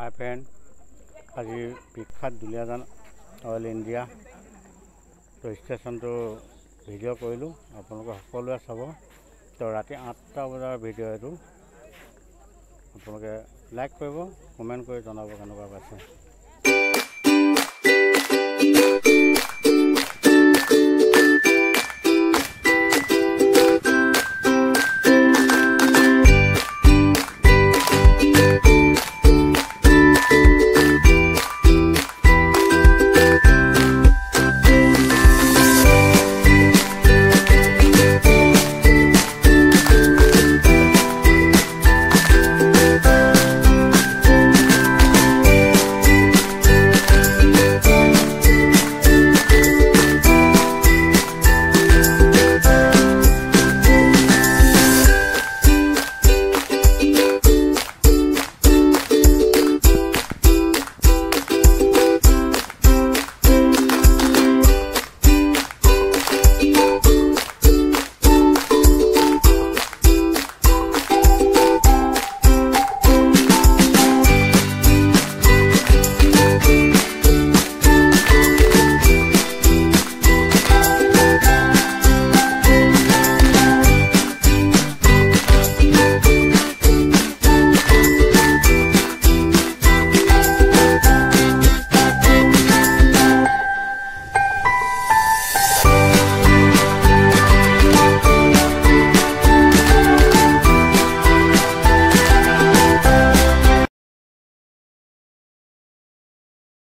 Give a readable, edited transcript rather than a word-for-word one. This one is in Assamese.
হাই ফ্ৰেণ্ড, আজি বিখ্যাত দুলিয়াজান অইল ইণ্ডিয়া ৰেজিষ্ট্ৰেশ্যনটো ভিডিঅ' কৰিলোঁ। আপোনালোকে সকলোৱে চাব। তো ৰাতি 8টা বজাৰ ভিডিঅ' এইটো। আপোনালোকে লাইক কৰিব, কমেণ্ট কৰি জনাব কেনেকুৱা পাইছে।